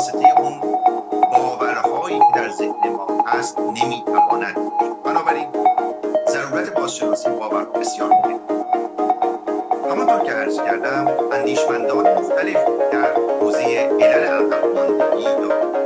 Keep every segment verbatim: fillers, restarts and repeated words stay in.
واسطه اون باورهایی که در ذهن ما هست نمیتواند. بنابراین ضرورت بازشناسی باور بسیار مهمه. همانطور که عرض کردم اندیشمندان مختلف در حوزه علل عقب ماندگی دارند.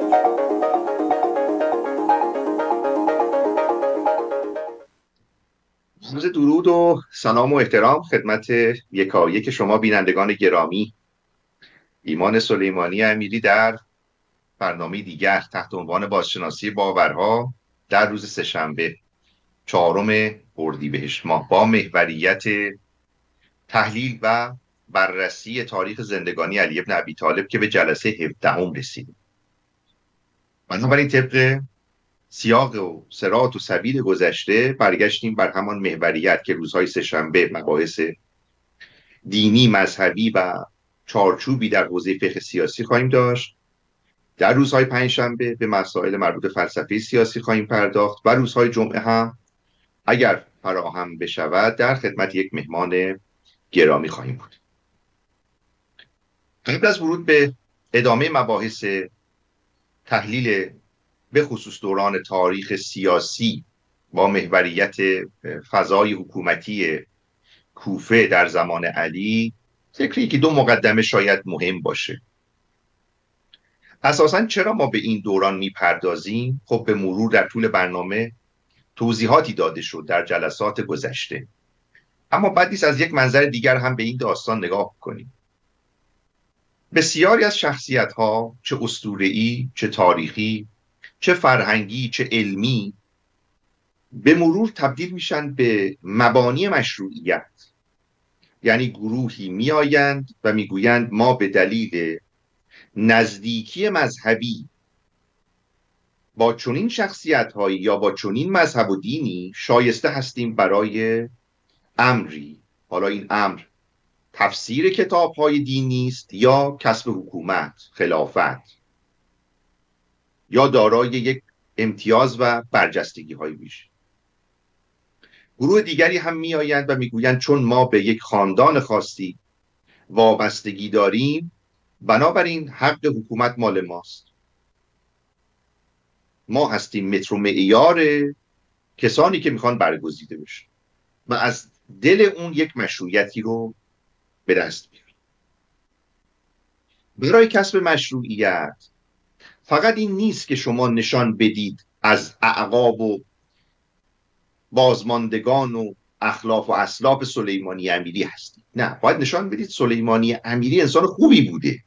عرض درود و سلام و احترام خدمت یکایک شما بینندگان گرامی. ایمان سلیمانی امیری در برنامه دیگر تحت عنوان بازشناسی باورها در روز سه‌شنبه چهارم اردیبهشت ماه با محوریت تحلیل و بررسی تاریخ زندگانی علی بن ابی طالب که به جلسه هفدهم رسیدیم. بنابراین طبق سیاق و سرات و سبیل گذشته برگشتیم بر همان محوریت که روزهای سه‌شنبه مباحث دینی، مذهبی و چارچوبی در حوزه فقه سیاسی خواهیم داشت. در روزهای پنجشنبه به مسائل مربوط به فلسفه سیاسی خواهیم پرداخت و روزهای جمعه هم اگر فراهم بشود در خدمت یک مهمان گرامی خواهیم بود. قبل از ورود به ادامه مباحث تحلیل به خصوص دوران تاریخ سیاسی با محوریت فضای حکومتی کوفه در زمان علی، ذکری که دو مقدمه شاید مهم باشه. اساساً چرا ما به این دوران میپردازیم؟ خب به مرور در طول برنامه توضیحاتی داده شد در جلسات گذشته، اما بعد نیست از یک منظر دیگر هم به این داستان نگاه کنیم. بسیاری از شخصیت‌ها، چه اسطوره‌ای، چه تاریخی، چه فرهنگی، چه علمی، به مرور تبدیل میشن به مبانی مشروعیت. یعنی گروهی میآیند و میگویند ما به دلیل نزدیکی مذهبی با چنین شخصیت‌هایی یا با چنین مذهب و دینی شایسته هستیم برای امری. حالا این امر تفسیر کتاب‌های دینی است یا کسب حکومت، خلافت، یا دارای یک امتیاز و برجستگی های بیش. گروه دیگری هم می آیند و می گویند چون ما به یک خاندان خاصی وابستگی داریم بنابراین حق حکومت مال ماست. ما هستیم متر و معیار کسانی که میخوان برگزیده بشن و از دل اون یک مشروعیتی رو به دست بیارن. برای کسب مشروعیت فقط این نیست که شما نشان بدید از اعقاب و بازماندگان و اخلاف و اسلاف سلیمانی امیری هستید. نه، باید نشان بدید سلیمانی امیری انسان خوبی بوده.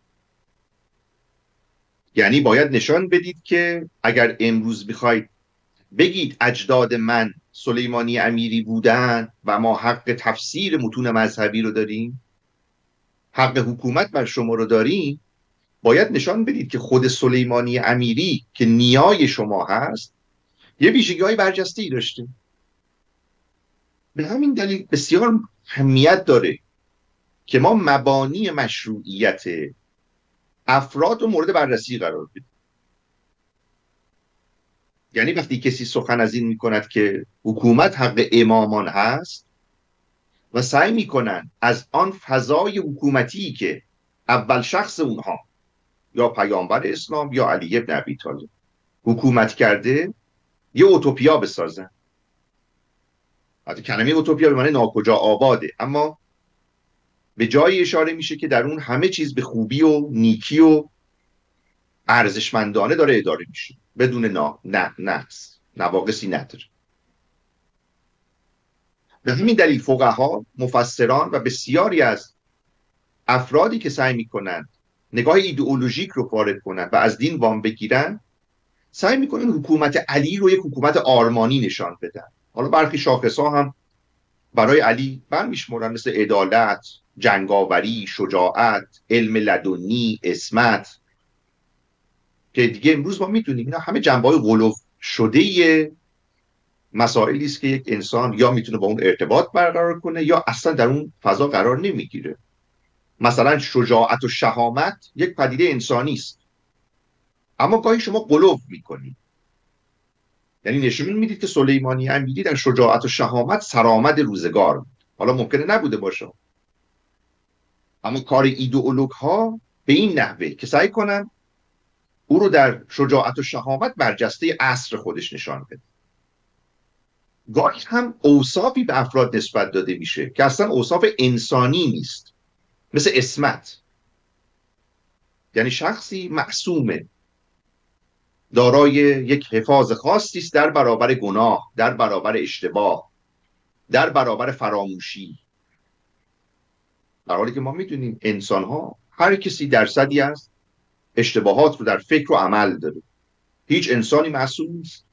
یعنی باید نشان بدید که اگر امروز بخواید بگید اجداد من سلیمانی امیری بودن و ما حق تفسیر متون مذهبی رو داریم، حق حکومت بر شما رو داریم، باید نشان بدید که خود سلیمانی امیری که نیای شما هست یه ویژگی‌های برجسته‌ای داشته. به همین دلیل بسیار اهمیت داره که ما مبانی مشروعیت افراد رو مورد بررسی قرار بدیم. یعنی وقتی کسی سخن از این میکند که حکومت حق امامان هست و سعی میکنن از آن فضای حکومتی که اول شخص اونها یا پیامبر اسلام یا علی بن ابی طالب حکومت کرده یه اوتوپیا بسازن. حتی کلمه اوتوپیا به معنی ناکجا آباده، اما به جای اشاره میشه که در اون همه چیز به خوبی و نیکی و ارزشمندانه داره اداره میشه، بدون نا نه نقص نواقصی نداره. به همین دلیل فقها، مفسران و بسیاری از افرادی که سعی میکنن نگاه ایدئولوژیک رو وارد کنن و از دین وام بگیرن، سعی میکنن حکومت علی رو یک حکومت آرمانی نشان بدن. حالا برخی شاخص‌ها هم برای علی برمیشمرن، مثل عدالت، جنگاوری، شجاعت، علم لدنی، عصمت، که دیگه امروز ما میدونیم اینا همه جنبه‌های غلو شده مسائلی است که یک انسان یا میتونه با اون ارتباط برقرار کنه یا اصلا در اون فضا قرار نمیگیره. مثلا شجاعت و شهامت یک پدیده انسانی است، اما گاهی شما غلو میکنید. یعنی نشون میدید که سلیمانی امیری در شجاعت و شهامت سرآمد روزگار بود. حالا ممکنه نبوده باشه، اما کار ایدئولوگ ها به این نحوه که سعی کنن او رو در شجاعت و شهامت برجسته عصر خودش نشان بده. گاهی هم اوصافی به افراد نسبت داده میشه که اصلا اوصاف انسانی نیست، مثل عصمت. یعنی شخصی معصومه، دارای یک حفاظ خاصی است در برابر گناه، در برابر اشتباه، در برابر فراموشی. در حالی که ما میدونیم انسان ها هر کسی درصدی از اشتباهات رو در فکر و عمل داره. هیچ انسانی معصوم نیست.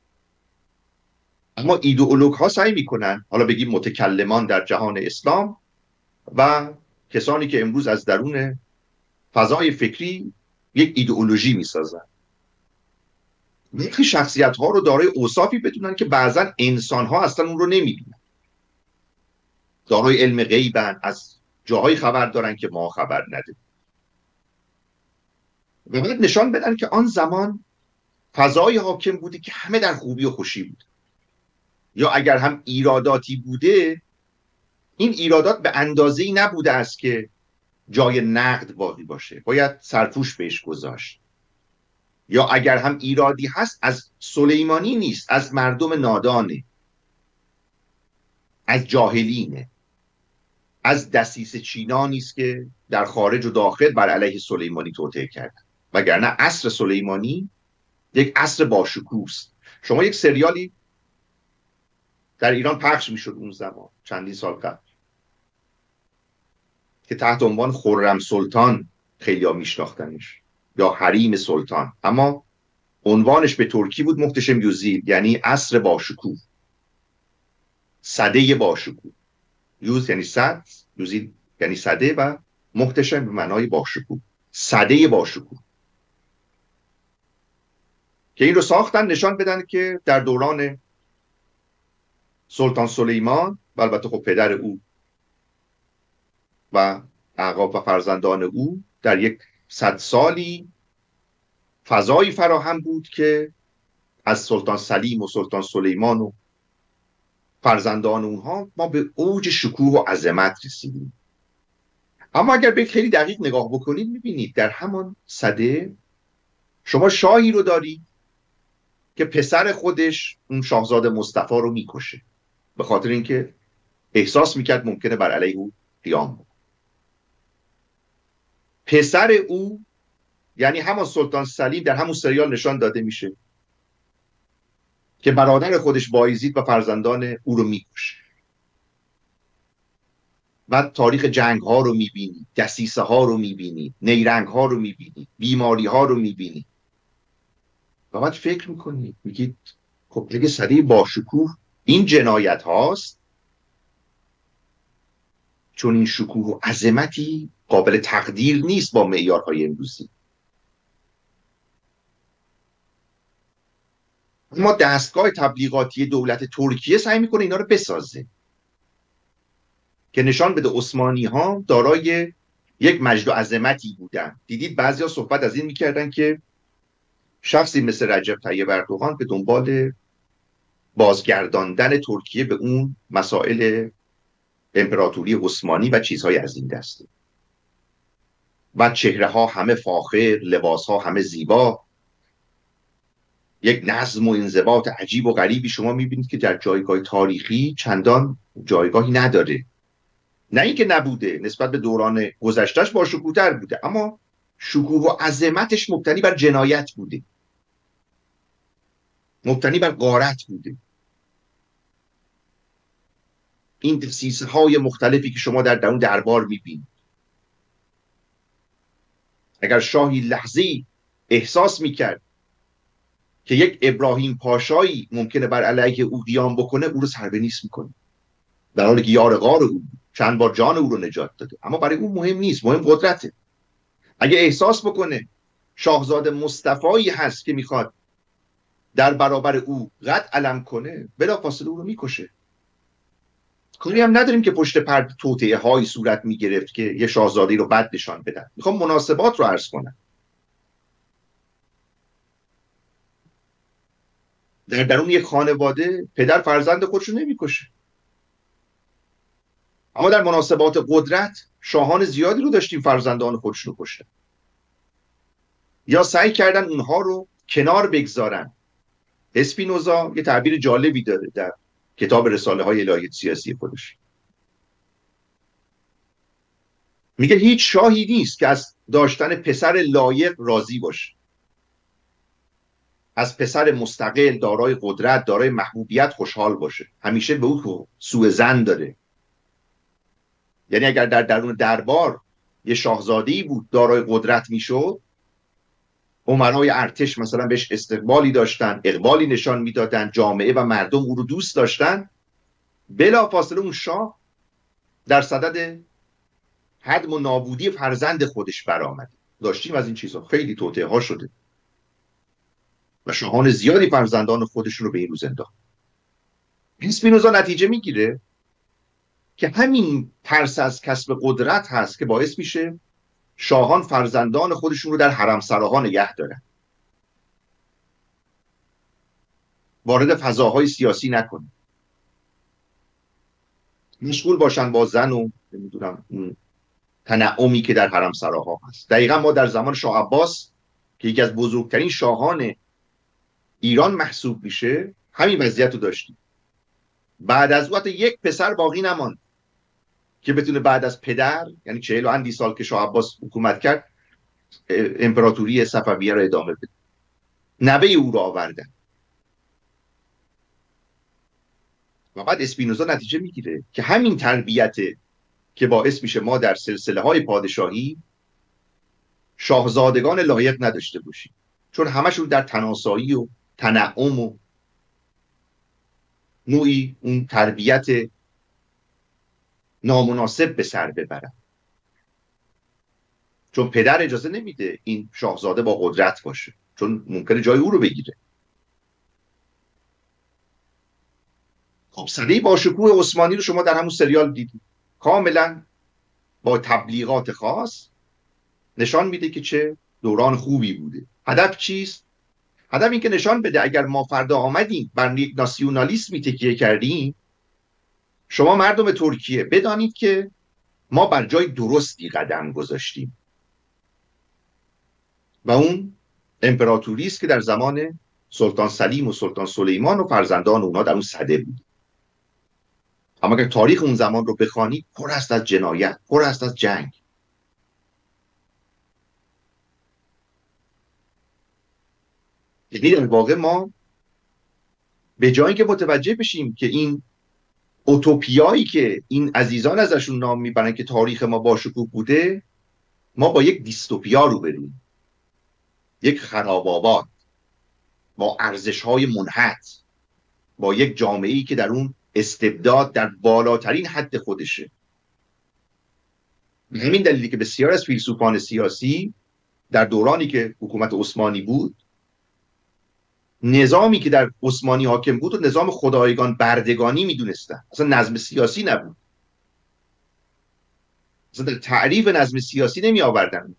اما ایدئولوگ ها سعی میکنن، حالا بگیم متکلمان در جهان اسلام و کسانی که امروز از درون فضای فکری یک ایدئولوژی میسازن، یکی شخصیت ها رو دارای اوصافی بدونن که بعضا انسان ها اصلا اون رو نمیبینن. دارای علم غیبن، از جاهای خبر دارن که ما خبر نداریم. و بعد نشان بدن که آن زمان فضای حاکم بوده که همه در خوبی و خوشی بود، یا اگر هم ایراداتی بوده، این ایرادات به اندازه‌ای نبوده است که جای نقد باقی باشه، باید سرپوش بهش گذاشت. یا اگر هم ایرادی هست از سلیمانی نیست، از مردم نادانه، از جاهلینه، از دسیسه چینانی است که در خارج و داخل بر علیه سلیمانی توطئه کرد. وگرنه عصر سلیمانی یک عصر باشکوه است. شما یک سریالی در ایران پخش میشد اون زمان چندین سال قبل که تحت عنوان خرم سلطان خیلی ها میشناختنش، یا حریم سلطان، اما عنوانش به ترکی بود محتشم یوزیل، یعنی عصر باشکوه، سده باشکوه. یوز یعنی صد، یوزیل یعنی سده و محتشم به معنای باشکوه، سده باشکوه. که این رو ساختن نشان بدن که در دوران سلطان سلیمان و البته خب پدر او و اعقاب و فرزندان او در یک صد سالی فضایی فراهم بود که از سلطان سلیم و سلطان سلیمان و فرزندان اونها ما به اوج شکوه و عظمت رسیدیم. اما اگر به خیلی دقیق نگاه بکنید میبینید در همان سده شما شاهی رو دارید که پسر خودش اون شاهزاده مصطفی رو میکشه، به خاطر اینکه احساس میکرد ممکنه بر علیه او قیام بکنه. پسر او یعنی همان سلطان سلیم در همون سریال نشان داده میشه که برادر خودش بایزید و فرزندان او رو میکشه. و تاریخ جنگ ها رو میبینید، دسیسه ها رو میبینید، نیرنگ ها رو میبینید، بیماری ها رو میبینید و بعد فکر میکنید، میگید خب اگه سده باشکوه این جنایت هاست، چون این شکوه و عظمتی قابل تقدیر نیست با معیارهای امروزی. اما دستگاه تبلیغاتی دولت ترکیه سعی میکنه اینا رو بسازه که نشان بده عثمانی ها دارای یک مجد و عظمتی بودن. دیدید بعضیا صحبت از این میکردن که شخصی مثل رجب طیب اردوغان به دنبال بازگرداندن ترکیه به اون مسائل امپراتوری عثمانی و چیزهای از این دسته، و چهره ها همه فاخر، لباس ها همه زیبا، یک نظم و انضباط عجیب و غریبی شما میبینید که در جایگاه تاریخی چندان جایگاهی نداره. نه اینکه نبوده، نسبت به دوران گذشتهش با شکوه‌تر بوده، اما شکوه و عظمتش مبتنی بر جنایت بوده، مبتنی بر غارت بوده. این دسیسه های مختلفی که شما در اون دربار میبینید، اگر شاهی لحظه‌ای احساس میکرد که یک ابراهیم پاشایی ممکنه بر علیه او قیام بکنه، او رو سر به نیست میکنه، در حالی که یار غار او چند بار جان او رو نجات داده. اما برای او مهم نیست، مهم قدرته. اگه احساس بکنه شاهزاده مصطفی هست که میخواد در برابر او قد علم کنه، بلافاصله او رو میکشه. کاری هم نداریم که پشت پرده توطئه های صورت میگرفت که یه شاهزادی رو بد نشان بدن. میخوام مناسبات رو عرض کنم. در درون یک خانواده پدر فرزند خودش رو نمیکشه، اما در مناسبات قدرت شاهان زیادی رو داشتیم فرزندان خودشون رو کشتن. یا سعی کردن اونها رو کنار بگذارن. اسپینوزا یه تعبیر جالبی داره در کتاب رساله های الهیات سیاسی خودش، میگه هیچ شاهی نیست که از داشتن پسر لایق راضی باشه، از پسر مستقل دارای قدرت دارای محبوبیت خوشحال باشه، همیشه به او سوء ظن داره. یعنی اگر در درون دربار یه شاهزاده‌ای بود دارای قدرت میشد، امرای ارتش مثلا بهش استقبالی داشتن، اقبالی نشان میدادن، جامعه و مردم او رو دوست داشتن، بلافاصله اون شاه در صدد هدم و نابودی فرزند خودش برآمد. داشتیم از این چیزها خیلی توطئه ها شده و شاهان زیادی فرزندان خودشون رو به این روز انداخت. اسپینوزا نتیجه میگیره که همین ترس از کسب قدرت هست که باعث میشه شاهان فرزندان خودشون رو در حرمسراها نگه دارن، وارد فضاهای سیاسی نکنن، مشغول باشن با زن و نمیدونم تنعمی که در حرمسراها هست. دقیقا ما در زمان شاه عباس که یکی از بزرگترین شاهان ایران محسوب میشه همین وضعیت رو داشتیم. بعد از او حتی یک پسر باقی نماند که بتونه بعد از پدر، یعنی چهل و اندی سال که شاه عباس حکومت کرد، امپراتوری صفویه را ادامه بده. نوه او را آوردن و بعد اسپینوزا نتیجه میگیره که همین تربیت که باعث میشه ما در سلسله های پادشاهی شاهزادگان لایق نداشته باشیم، چون همشون در تناسایی و تنعم و نوعی اون تربیت نامناسب به سر ببرن، چون پدر اجازه نمیده این شاهزاده با قدرت باشه، چون ممکنه جای او رو بگیره. خب سده باشکوه عثمانی رو شما در همون سریال دیدید، کاملا با تبلیغات خاص نشان میده که چه دوران خوبی بوده. هدف چیست؟ هدف این که نشان بده اگر ما فردا آمدیم بر یک ناسیونالیسمی تکیه کردیم، شما مردم ترکیه بدانید که ما بر جای درستی قدم گذاشتیم و اون امپراتوری است که در زمان سلطان سلیم و سلطان سلیمان و فرزندان اونها در اون سده بود. اما اگر تاریخ اون زمان رو بخوانید پر است از جنایت، پر است از جنگ. یعنی در واقع ما به جایی که متوجه بشیم که این اوتوپیایی که این عزیزان ازشون نام میبرن که تاریخ ما باشکوه بوده، ما با یک دیستوپیا رو بریم، یک خراب‌آباد با ارزش‌های منحط، با یک جامعه‌ای که در اون استبداد در بالاترین حد خودشه. همین دلیلی که بسیار از فیلسوفان سیاسی در دورانی که حکومت عثمانی بود، نظامی که در عثمانی حاکم بود و نظام خدایگان بردگانی میدونستن، اصلا نظم سیاسی نبود، اصلا در تعریف نظم سیاسی نمی آوردن.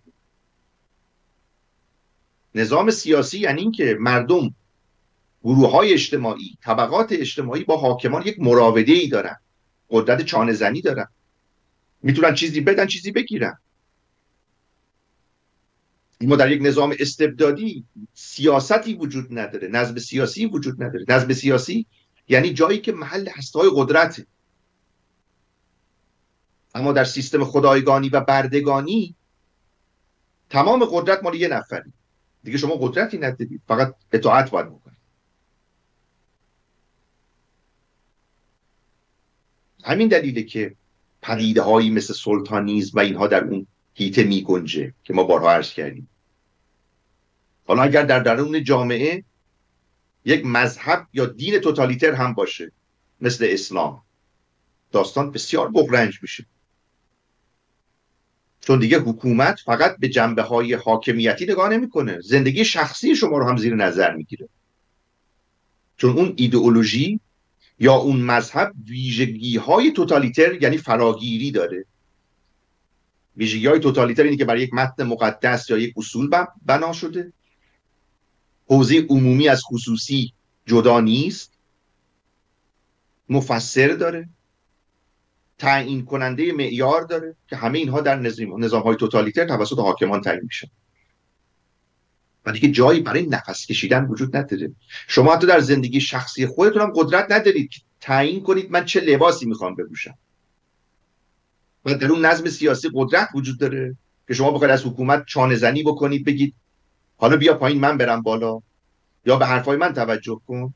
نظام سیاسی یعنی این که مردم، گروه های اجتماعی، طبقات اجتماعی با حاکمان یک مراوده ای دارن، قدرت چانه زنی دارن، میتونن چیزی بدن چیزی بگیرن. ما در یک نظام استبدادی سیاستی وجود نداره، نظم سیاسی وجود نداره. نظم سیاسی یعنی جایی که محل هسته‌های قدرته. اما در سیستم خدایگانی و بردگانی تمام قدرت مال یه نفری، دیگه شما قدرتی ندارید، فقط اطاعت باید بکنید. همین دلیله که پدیده هایی مثل سلطانیسم و اینها در اون هیته می گنجه که ما بارها عرض کردیم. حالا اگر در درون جامعه یک مذهب یا دین توتالیتر هم باشه مثل اسلام، داستان بسیار بغرنج میشه، چون دیگه حکومت فقط به جنبه های حاکمیتی نگاه نمیکنه، زندگی شخصی شما رو هم زیر نظر میگیره، چون اون ایدئولوژی یا اون مذهب ویژگی های توتالیتر یعنی فراگیری داره. ویژگی های توتالیتر اینه که برای یک متن مقدس یا یک اصول بنا شده، حوزه عمومی از خصوصی جدا نیست، مفسر داره، تعیین کننده معیار داره که همه اینها در نظام های توتالیتر توسط حاکمان تعیین میشن. و دیگه جایی برای نفس کشیدن وجود نداره. شما حتی در زندگی شخصی خودتون هم قدرت ندارید که تعیین کنید من چه لباسی میخوام بپوشم. و در اون نظم سیاسی قدرت وجود داره که شما بخواید از حکومت چانه زنی بکنید، بگید حالا بیا پایین من برم بالا، یا به حرفای من توجه کن.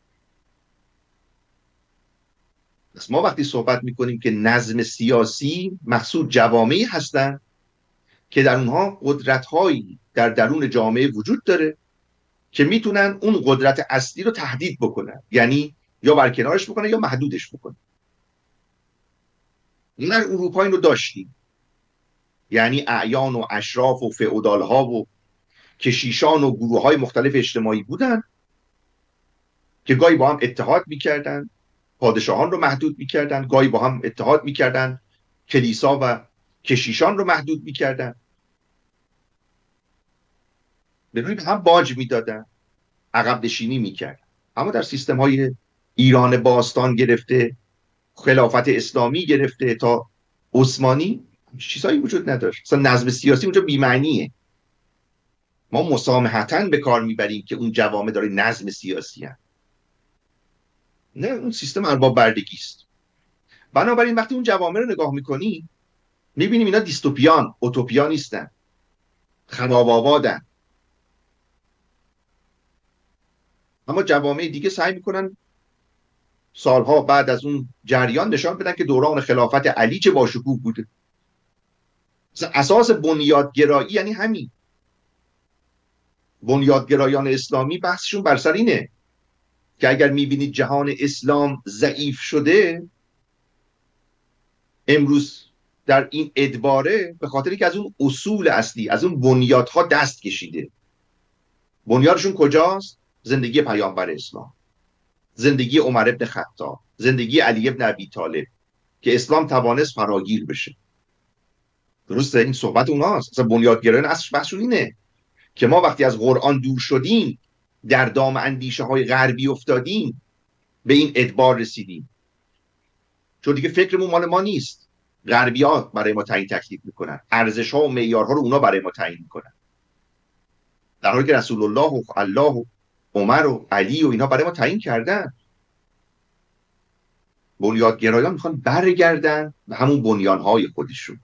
پس ما وقتی صحبت میکنیم که نظم سیاسی، مقصود جوامعی هستن که در اونها قدرت‌هایی در درون جامعه وجود داره که میتونن اون قدرت اصلی رو تهدید بکنن، یعنی یا برکنارش بکنن یا محدودش بکنن. در اروپا این رو داشتیم، یعنی اعیان و اشراف و فئودال ها و کشیشان و گروه های مختلف اجتماعی بودن که گاهی با هم اتحاد میکردن، پادشاهان رو محدود میکردن، گاهی با هم اتحاد میکردن، کلیسا و کشیشان رو محدود میکردن، به نوعی به هم باج میدادن، عقب نشینی میکردن. اما در سیستم های ایران باستان گرفته، خلافت اسلامی گرفته تا عثمانی، چیزایی وجود نداشت. مثلا نظم سیاسی اونجا بی‌معنیه. ما مسامحتاً به کار میبریم که اون جوامع داره نظم سیاسی هست. نه، اون سیستم ارباب بردگی است. بنابراین وقتی اون جوامع رو نگاه میکنی میبینیم اینا دیستوپیان، اوتوپیا نیستن، خراب‌آبادن. اما جوامع دیگه سعی میکنن سالها بعد از اون جریان نشان بدن که دوران خلافت علی چه باشکوه بوده. اساس بنیادگرایی یعنی همین. بنیادگرایان اسلامی بحثشون بر سر اینه که اگر میبینید جهان اسلام ضعیف شده امروز در این ادباره، به خاطری که از اون اصول اصلی، از اون بنیادها دست کشیده. بنیادشون کجاست؟ زندگی پیامبر اسلام، زندگی عمر ابن خطاب، زندگی علی ابن ابی طالب، که اسلام توانست فراگیر بشه. درسته؟ این صحبت اوناست. اصلا بنیادگرایان اصلش بحثشون اینه که ما وقتی از قرآن دور شدیم، در دام اندیشه های غربی افتادیم، به این ادبار رسیدیم، چون دیگه فکرمون مال ما نیست. غربی ها برای ما تعیین تکلیف میکنن، ارزش ها و معیارها رو اونا برای ما تعیین میکنن، در حالی که رسول الله و الله و عمر و علی و اینها برای ما تعیین کردن. بنیادگرایان میخوان برگردن به همون بنیانهای خودشون.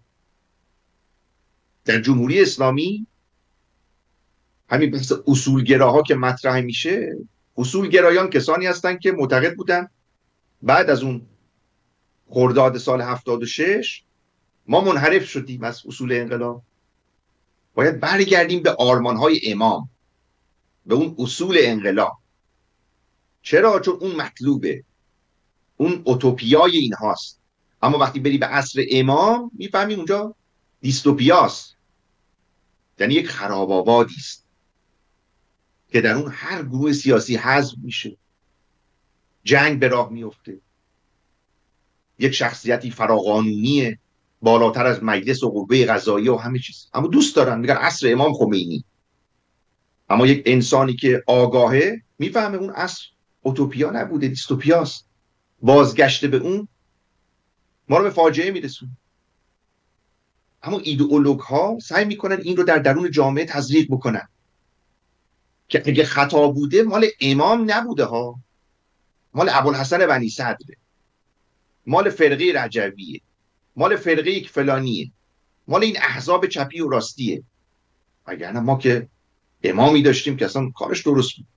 در جمهوری اسلامی همین بحث اصولگراها که مطرح میشه، اصولگرایان کسانی هستن که معتقد بودن بعد از اون خرداد سال هفتاد و شش ما منحرف شدیم از اصول انقلاب، باید برگردیم به آرمانهای امام، به اون اصول انقلاب. چرا؟ چون اون مطلوبه، اون اوتوپیای این هاست. اما وقتی بری به عصر امام میفهمی اونجا دیستوپیاست، یعنی یک خراب آبادی است که در اون هر گروه سیاسی حذف میشه، جنگ به راه میفته، یک شخصیتی فراقانونیه بالاتر از مجلس و قوه قضاییه و همه چیز. اما دوست دارن میگن عصر امام خمینی. اما یک انسانی که آگاهه میفهمه اون عصر اوتوپیا نبوده، دیستوپیاست. بازگشته به اون ما رو به فاجعه میرسونه. اما ایدئولوگ ها سعی میکنن این رو در درون جامعه تزریق بکنن که اگه خطا بوده مال امام نبوده ها، مال ابوالحسن بنی صدره، مال فرقه رجویه، مال فرقه فلانیه، مال این احزاب چپی و راستیه. وگرنه ما که امامی داشتیم که اصلا کارش درست بود.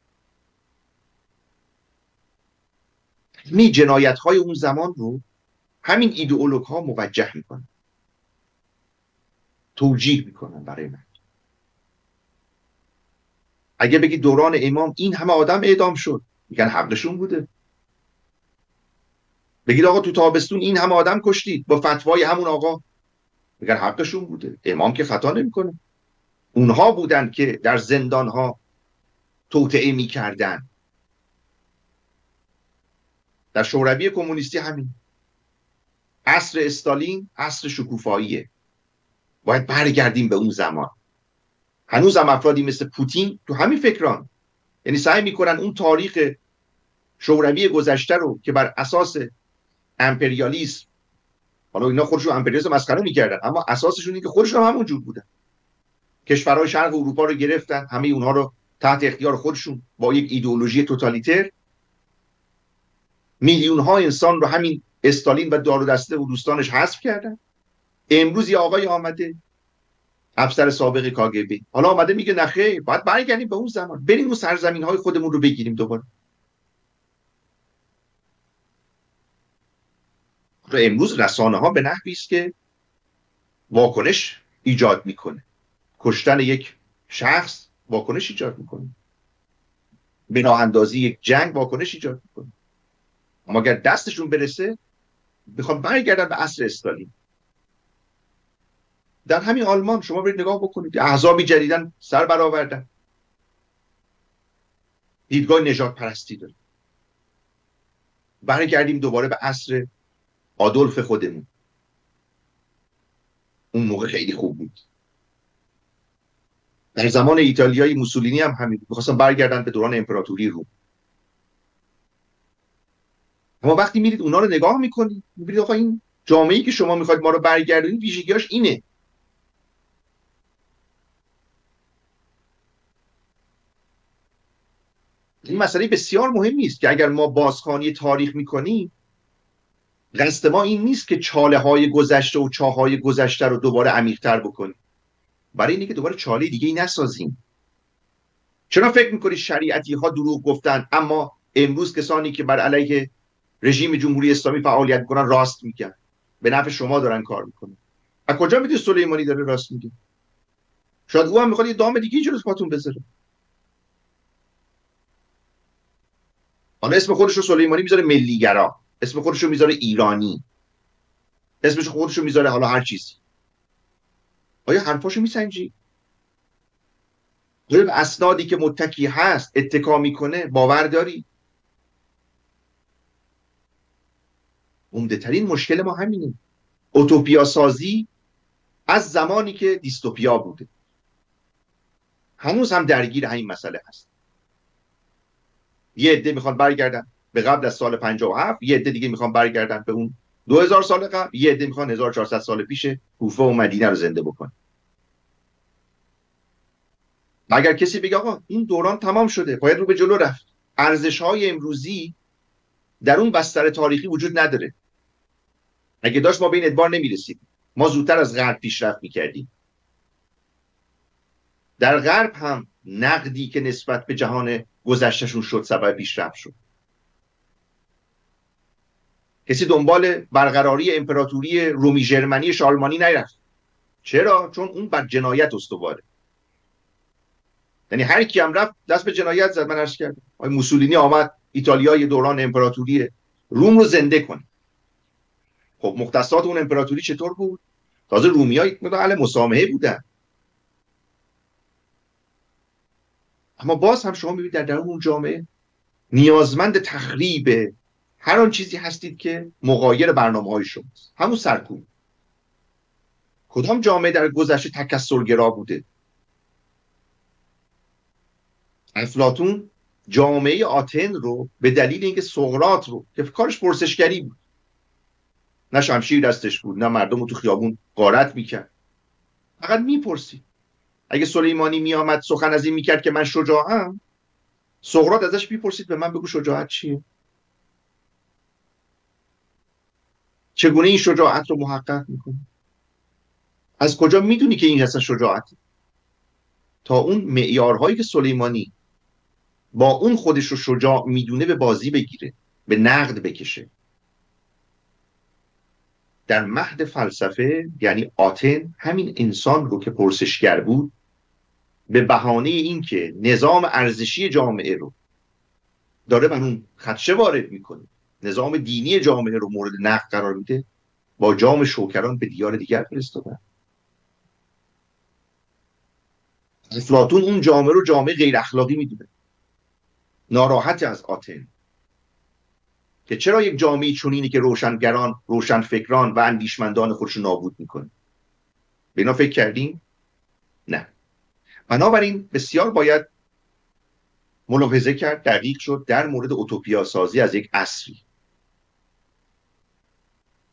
می جنایت های اون زمان رو همین ایدئولوگ ها موجه میکنن، توجیه میکنن برای من. اگه بگی دوران امام این همه آدم اعدام شد، میگن حقشون بوده. بگید آقا تو تابستون این همه آدم کشتید با فتوای همون آقا، میگن حقشون بوده، امام که خطا نمیکنه. اونها بودن که در زندان ها توطئه میکردن. در شوروی کمونیستی همین. عصر استالین عصر شکوفاییه. باید برگردیم به اون زمان. هنوز هم افرادی مثل پوتین تو همین فکران، یعنی سعی میکنن اون تاریخ شوروی گذشته رو که بر اساس امپریالیسم، حالا اینا خودشون امپریالیسم مسخره میکردن، اما اساسشون اینه که خودشون هم همون جور بودن کشورهای شرق اروپا رو گرفتن، همه اونها رو تحت اختیار خودشون با یک ایدئولوژی توتالیتر. میلیون ها انسان رو همین استالین و دار و دسته و دوستانش حذف کردن. امروز یه آقای آمده، افسر سابق کاگبی، حالا آمده میگه نخیر، باید برگردیم به اون زمان، بریم اون سرزمین های خودمون رو بگیریم دوباره. و امروز رسانه ها به نحوی است که واکنش ایجاد میکنه. کشتن یک شخص واکنش ایجاد میکنه، بنا اندازی یک جنگ واکنش ایجاد میکنه. اما اگر دستشون برسه میخوان برگردن به عصر استالین. در همین آلمان شما برید نگاه بکنید، احزابی جدیدن سر برآوردن، دیدگاه نژاد پرستی داره. برگردیم دوباره به عصر آدولف خودمون. اون موقع خیلی خوب بود. در زمان ایتالیای موسولینی هم همین، می‌خواستن برگردن به دوران امپراتوری روم. اما وقتی میرید اونا رو نگاه میکنید، میبینید آقا این جامعه‌ای که شما میخواید ما رو برگردونید ویژگیاش اینه. این مسئله بسیار مهمی است که اگر ما بازخوانی تاریخ میکنیم، قصد ما این نیست که چاله های گذشته و چاه های گذشته رو دوباره عمیق‌تر بکنیم، برای اینکه دوباره چاله دیگه ای نسازیم. چرا فکر میکنید شریعتی ها دروغ گفتن اما امروز کسانی که بر علیه رژیم جمهوری اسلامی فعالیت میکنن راست میگن؟ به نفع شما دارن کار میکنن. از کجا میدونید سلیمانی داره راست میگه؟ شاید او هم میخواد یه دام دیگه جلوی پاتون بذاره. حالا اسم خودش رو سلیمانی میذاره ملیگرا، اسم خودش رو میذاره ایرانی، اسمش خودش رو میذاره حالا هر چیزی. آیا حرفاشو میسنجی؟ آیا به اسنادی که متکی هست اتکا میکنه باور داری؟ عمده ترین مشکل ما همینه. اوتوپیا سازی از زمانی که دیستوپیا بوده هنوز هم درگیر همین مسئله هست. یه عده میخوان برگردن به قبل از سال پنجاه و هفت، یه عده دیگه میخوان برگردن به اون دو هزار سال قبل، یه عده میخوان هزار و چهارصد سال پیش کوفه و مدینه رو زنده بکنن. اگر کسی بگه آقا این دوران تمام شده، باید رو به جلو رفت، ارزش‌های امروزی در اون بستر تاریخی وجود نداره. اگه داشت ما به این ادبار نمیرسید، ما زودتر از غرب پیشرفت میکردیم. در غرب هم نقدی که نسبت به جهان گذشتهشون شد سبب پیشرفت شد. کسی دنبال برقراری امپراتوری رومی ژرمنی شارلمانی نرفت. چرا؟ چون اون بر جنایت استواره. یعنی هر کی هم رفت دست به جنایت زد. من عرض کردم آقای موسولینی آمد ایتالیای دوران امپراتوری روم رو زنده کنه. خب مختصات اون امپراتوری چطور بود؟ تازه رومی‌ها یک مقدار اهل مسامحه بودن. اما باز هم شما می‌بینید در درون اون جامعه نیازمند تخریب هر آن چیزی هستید که مغایر برنامه‌های شماست. همون سرکوب. کدام جامعه در گذشته تکثرگرا بوده؟ افلاطون جامعه آتن رو به دلیل اینکه سقراط رو که کارش پرسشگری بود، نه شمشیر دستش بود، نه مردم رو تو خیابون غارت میکرد، فقط میپرسید. اگه سلیمانی میآمد سخن از این میکرد که من شجاعم، سقراط ازش میپرسید به من بگو شجاعت چیه؟ چگونه این شجاعت رو محقق میکنی؟ از کجا میدونی که این اصلا شجاعته؟ تا اون معیارهایی که سلیمانی با اون خودش رو شجاع میدونه به بازی بگیره، به نقد بکشه. در مهد فلسفه یعنی آتن همین انسان رو که پرسشگر بود به بهانه این که نظام ارزشی جامعه رو داره بر اون خدشه وارد میکنه، نظام دینی جامعه رو مورد نقد قرار میده، با جام شوکران به دیار دیگر فرستادن. افلاطون اون جامعه رو جامعه غیر اخلاقی میدونه، ناراحت از آتن که چرا یک جامعه چنینی که روشنگران، روشنفکران و اندیشمندان خودش رو نابود میکنه. به اینا فکر کردیم؟ نه. بنابراین بسیار باید ملاحظه کرد، دقیق شد در مورد اوتوپیا سازی از یک عصری.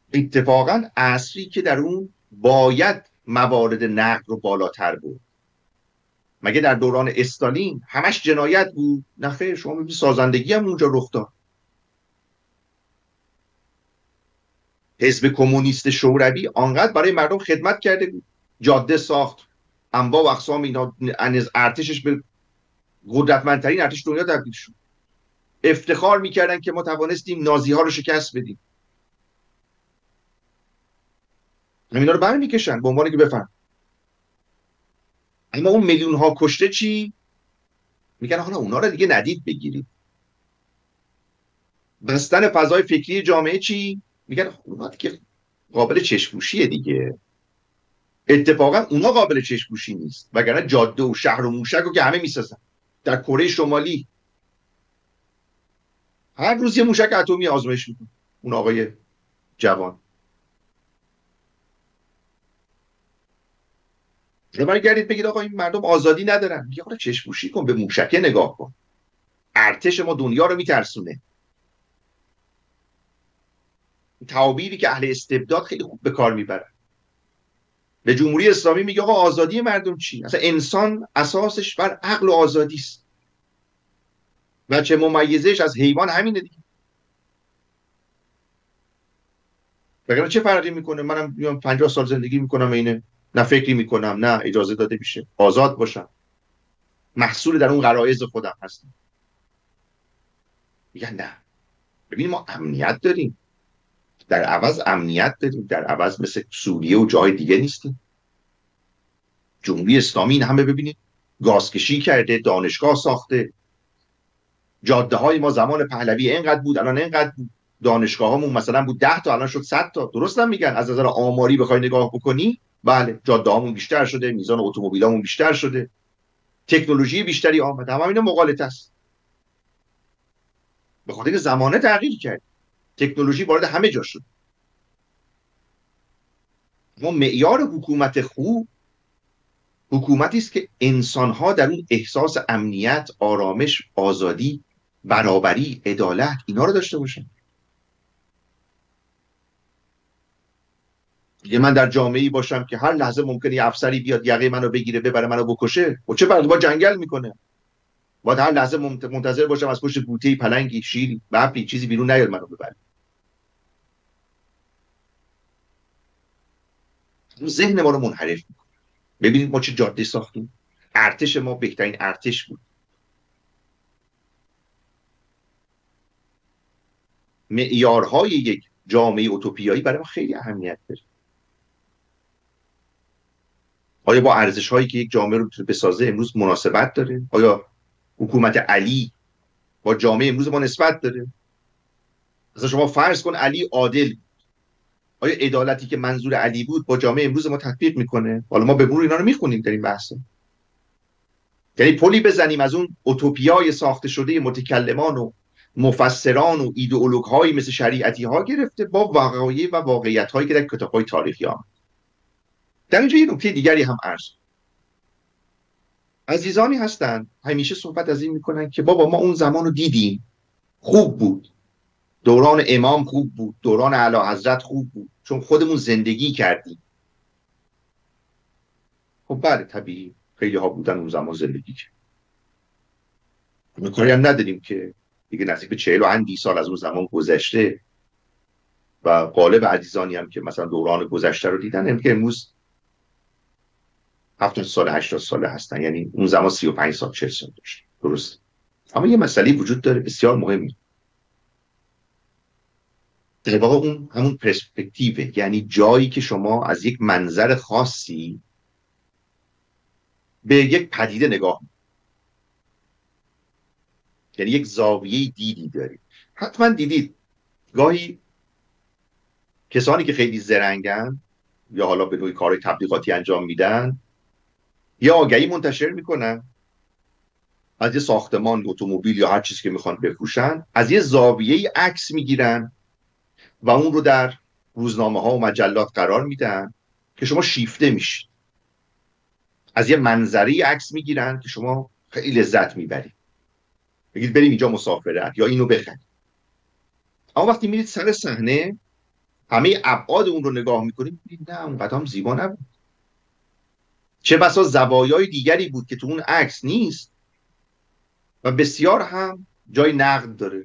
اتفاقا عصری که در اون باید موارد نقد رو بالاتر بود. مگه در دوران استالین همش جنایت بود؟ نه خیر، شما میبینید سازندگی هم اونجا رخ داد. حزب کمونیست شوروی آنقدر برای مردم خدمت کرده بود، جاده ساخت، انواع و اقسام اینا، ارتشش به قدرتمندترین ارتش دنیا تبدیل شد. افتخار میکردن که ما توانستیم نازی ها رو شکست بدیم. همینا رو برمیکشن به عنوانی که بفهم. اما اون میلیون ها کشته چی؟ میگن حالا اونا رو دیگه ندید بگیرید. بستن فضای فکری جامعه چی؟ میگن اونا دیگه قابل چشم‌پوشیه دیگه. اتفاقا اونا قابل چشم‌پوشی نیست، وگرنه جاده و شهر و موشک رو که همه میسازن. در کره شمالی هر روز یه موشک اتمی آزمایش میکنه اون آقای جوان. برگردید بگید آقا این مردم آزادی ندارن. میگه آقا چشم‌پوشی کن، به موشکه نگاه کن. ارتش ما دنیا رو میترسونه. تعابیری که اهل استبداد خیلی خوب به کار میبرن. به جمهوری اسلامی میگه آقا آزادی مردم چی؟ اصلا انسان اساسش بر عقل و آزادی است. و چه ممیزش از حیوان همینه دیگه. وگرنه چه فرقی میکنه؟ منم میام پنجاه سال زندگی میکنم اینه، نه فکری میکنم، نه اجازه داده میشه آزاد باشم، محصول در اون غرایز خودم هستم. میگن نه، ببین ما امنیت داریم، در عوض امنیت داریم، در عوض مثل سوریه و جای دیگه نیستیم. جمهوری اسلامی این همه ببینید گازکشی کرده، دانشگاه ساخته، جاده های ما زمان پهلوی اینقدر بود الان اینقدر بود، دانشگاه هامون مثلا بود ده تا الان شد صد تا. درست هم میگن از نظر آماری بخوای نگاه بکنی، بله جاده هامون بیشتر شده، میزان اتومبیلامون بیشتر شده، تکنولوژی بیشتری آمده. همه اینا مغالطه است، به خاطر اینکه زمانه تغییر کرد، تکنولوژی وارد همه جا شد. ما معیار حکومت خوب حکومتی است که انسان‌ها در اون احساس امنیت، آرامش، آزادی، برابری، عدالت اینا رو داشته باشن. دیگه من در جامعه‌ای باشم که هر لحظه ممکنه یه افسری بیاد یقه منو بگیره ببره منو بکشه، و چه فرقی با جنگل میکنه؟ باید هر لحظه منتظر باشم از پشت بوته‌ای پلنگی، شیری، ببری چیزی بیرون نیاد منو ببره. ذهن ما رو منحرف میکنه. ببینید ما چه جاده ساختیم، ارتش ما بهترین ارتش بود. معیارهای یک جامعه اوتوپیایی برای ما خیلی اهمیت داره. آیا با ارزش هایی که یک جامعه رو بسازه امروز مناسبت داره؟ آیا حکومت علی با جامعه امروز ما نسبت داره؟ مثلا شما فرض کن علی عادل، آیا عدالتی که منظور علی بود با جامعه امروز ما تطبیق میکنه؟ حالا ما به مرور اینا رو میخونیم در این بحث. یعنی پلی بزنیم از اون اوتوپیای ساخته شده متکلمان و مفسران و ایدئولوگ هایی مثل شریعتی ها گرفته با وقایع و واقعیت هایی که در کتاب های تاریخی آمد. در اینجا یه نکته دیگری هم عرض. عزیزانی هستن همیشه صحبت از این میکنن که بابا ما اون زمان رو دیدیم، خوب بود، دوران امام خوب بود، دوران اعلیحضرت خوب بود، چون خودمون زندگی کردیم. خب بله طبیعی خیلی ها بودن اون زمان زندگی کرد، کاری هم نداریم که دیگه نزدیک به چهل و اندی سال از اون زمان گذشته و غالب عزیزانی هم که مثلا دوران گذشته رو دیدن هم که امروز هفتاد سال هشتاد ساله هستن، یعنی اون زمان سی و پنج سال چهل سال داشت. درست. اما یه مسئله وجود داره بسیار مهمی، در واقع اون همون پرسپکتیوه، یعنی جایی که شما از یک منظر خاصی به یک پدیده نگاه می‌کنید، یعنی یک زاویه دیدی دارید. حتما دیدید گاهی کسانی که خیلی زرنگن یا حالا به نوعی کارهای تبلیغاتی انجام میدن یا آگهی منتشر میکنن از یه ساختمان، اتومبیل یا هر چیزی که میخوان بفروشن، از یه زاویه‌ای عکس میگیرن و اون رو در روزنامه ها و مجلات قرار میدن که شما شیفته میشید. از یه منظری عکس میگیرن که شما خیلی لذت میبرید، بگید بریم اینجا مسافرت یا اینو بخرید. اما وقتی میرید سر صحنه همه ابعاد اون رو نگاه میکنید، میگید نه اون قدم زیبا نبود. چه بسا زوایای دیگری بود که تو اون عکس نیست و بسیار هم جای نقد داره.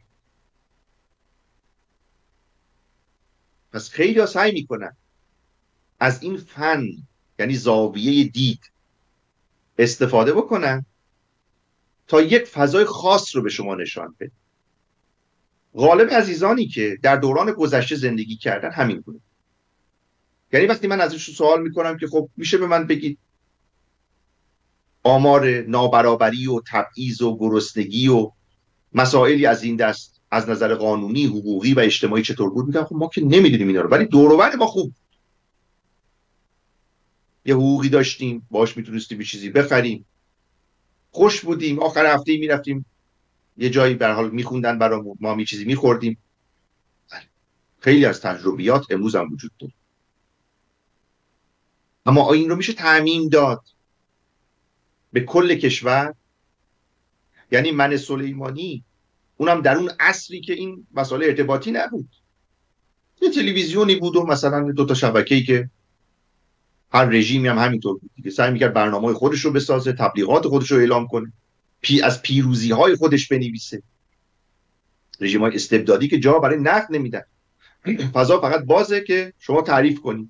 پس خیلی ها سعی میکنن از این فن، یعنی زاویه دید، استفاده بکنن تا یک فضای خاص رو به شما نشان بده. غالب عزیزانی که در دوران گذشته زندگی کردن همین بود. یعنی وقتی من ازشون سوال میکنم که خب میشه به من بگید آمار نابرابری و تبعیض و گرسنگی و مسائلی از این دست از نظر قانونی، حقوقی و اجتماعی چطور بود، میگم خب ما که نمیدونیم اینا رو، ولی دور و بر ما خوب، یه حقوقی داشتیم باش میتونستیم یه چیزی بخریم، خوش بودیم، آخر هفته میرفتیم یه جایی به هر حال میخوندن برامون، ما می چیزی میخوردیم. خیلی از تجربیات امروز هم وجود داره. اما این رو میشه تعمیم داد به کل کشور؟ یعنی من سلیمانی، اونم در اون عصری که این مسائل ارتباطی نبود، یه تلویزیونی بود و مثلا دو تا شبکه‌ای که هر رژیمی هم همینطور بود دیگه، سعی میکرد برنامه‌های خودش رو بسازه، تبلیغات خودش رو اعلام کنه، پی از پیروزی‌های خودش بنویسه. رژیم‌های استبدادی که جا برای نقد نمیدن، فضا فقط بازه که شما تعریف کنید.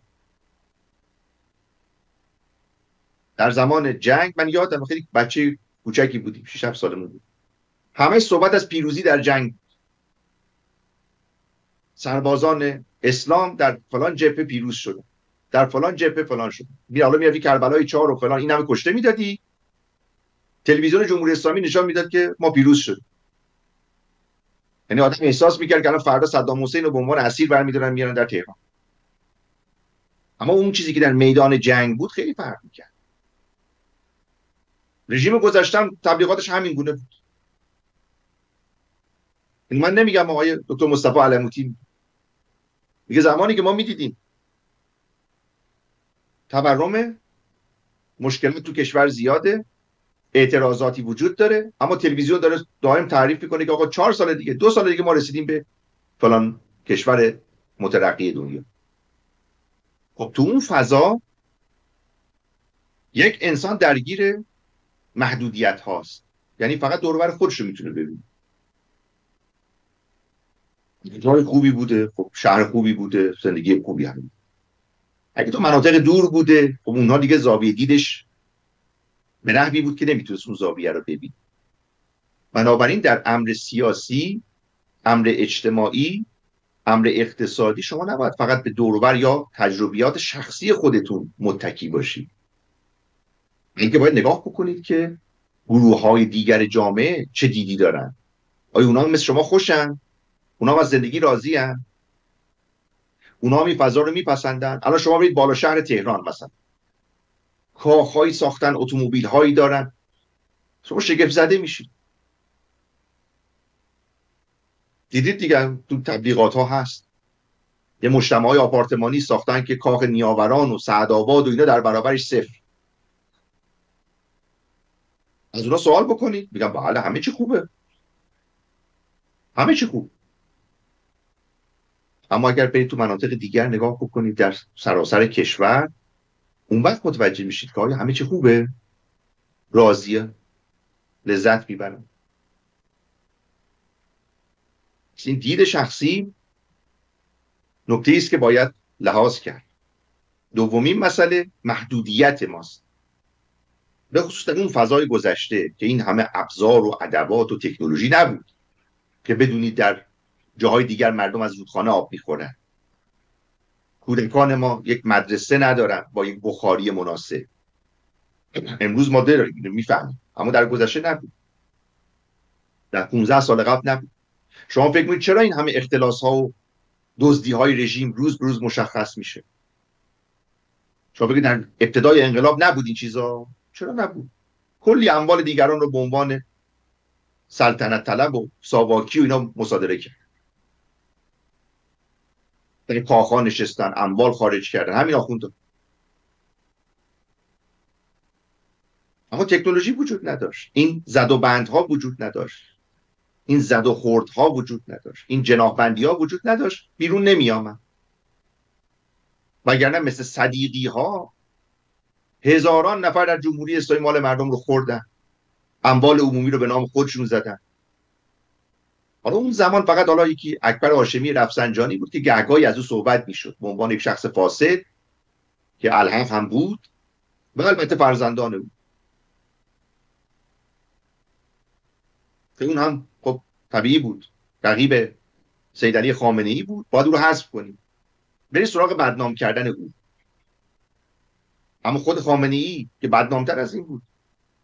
در زمان جنگ من یادم خیلی بچه کوچکی بودیم، شش هفت سالمون بود، همه صحبت از پیروزی در جنگ، سربازان اسلام در فلان جبهه پیروز شدن، در فلان جبهه فلان شد. بیا حالا میرفتی کربلای چهار و فلان، این همه کشته میدادی، تلویزیون جمهوری اسلامی نشان میداد که ما پیروز شدیم. یعنی آدم احساس میکرد که الان فردا صدام حسین رو به عنوان اسیر برمی‌دارن میارن در تهران. اما اون چیزی که در میدان جنگ بود خیلی فرق میکرد. رژیم گذشته تبلیغاتش همین گونه بود. من نمیگم آقای دکتر مصطفی علموتی، میگه زمانی که ما میدیدیم تورم، مشکلات تو کشور زیاده، اعتراضاتی وجود داره، اما تلویزیون داره دائم تعریف میکنه که آقا چهار سال دیگه، دو سال دیگه ما رسیدیم به فلان کشور مترقی دنیا. خب تو اون فضا یک انسان درگیر محدودیت هاست، یعنی فقط دور و بر خودش رو میتونه ببینه. جای خوبی بوده، خب شهر خوبی بوده، زندگی خوبی هم. اگه تو مناطق دور بوده، خب اونها دیگه زاویه دیدش به نحوی بود که نمیتونست اون زاویه رو ببین. بنابراین در امر سیاسی، امر اجتماعی، امر اقتصادی شما نباید فقط به دور و بر یا تجربیات شخصی خودتون متکی باشید. اینکه باید نگاه بکنید که گروه‌های دیگر جامعه چه دیدی دارن. آیا اونا مثل شما خوشن؟ اونا از زندگی راضی هن؟ اونا هم این فضا رو میپسندن؟ الان شما برید بالا شهر تهران مثلا، کاخ‌هایی ساختن، اتومبیل‌هایی دارن، شما شگفت زده میشید. دیدید دیگه تو تبلیغات ها هست، یه مجتمع‌های آپارتمانی ساختن که کاخ نیاوران و سعدآباد و اینا در برابرش صفر. از اونا سوال بکنید، میگن بله همه چی خوبه، همه چی خوب. اما اگر برید تو مناطق دیگر نگاه بکنید در سراسر کشور، اون وقت متوجه میشید که آیا همه چی خوبه؟ راضیه؟ لذت میبرن؟ این دید شخصی نکته است که باید لحاظ کرد. دومین مسئله محدودیت ماست، به خصوص در اون فضای گذشته که این همه ابزار و ادوات و تکنولوژی نبود که بدونید در جاهای دیگر مردم از رودخانه آب میخورن. کودکان ما یک مدرسه ندارن با یک بخاری مناسب. امروز ما داریم، میفهمیم، اما در گذشته نبود، در پانزده سال قبل نبود. شما فکر می‌کنید چرا این همه اختلاس ها و دزدی های رژیم روز به روز مشخص میشه؟ شما بگید در ابتدای انقلاب نبود این چیزا؟ چرا نبود؟ کلی اموال دیگران رو به عنوان سلطنت طلب و ساواکی و اینا مصادره کرد، در کاخا نشستن، اموال خارج کردن، همین آخوندا. اما تکنولوژی وجود نداشت، این زد و بندها وجود نداشت، این زد و خوردها وجود نداشت، این جناحبندی ها وجود نداشت، بیرون نمی آمد. وگرنه مثل صدیقی ها هزاران نفر در جمهوری اسلامی مال مردم رو خوردن، اموال عمومی رو به نام خودشون زدن. حالا اون زمان فقط حالا یکی اکبر هاشمی رفسنجانی بود که گهگاهی از او صحبت میشد به عنوان یک شخص فاسد که الحق هم بود و البته فرزندان او، که اون هم خب طبیعی بود، رقیب سید علی خامنه ای بود، باید او رو حذف کنیم. برید سراغ بدنام کردن او. اما خود خامنه ای که بدنامتر از این بود.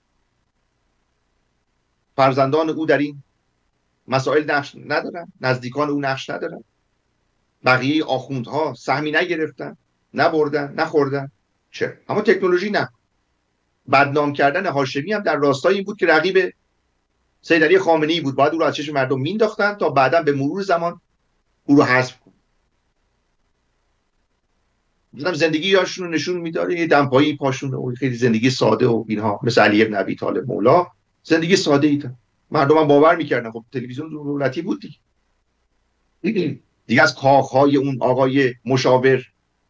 فرزندان او در این مسائل نقش ندارن، نزدیکان او نقش ندارن، بقیه آخوندها سهمی نگرفتن، نبردن، نخوردن. چه؟ اما تکنولوژی نه. بدنام کردن هاشمی هم در راستای این بود که رقیب سید علی خامنه ای بود، باید او رو از چشم مردم مینداختن تا بعدا به مرور زمان او رو حذف کنن. دیدم زندگی هاشون رو نشون میداره، یه دمپایی پاشون و خیلی زندگی ساده و اینها، مثل علی ابن ابی طالب مولا، زندگی ساده ایدن. مردم هم باور میکردن. خب تلویزیون دولتی بود دیگه. دیگه از کاخهای اون آقای مشاور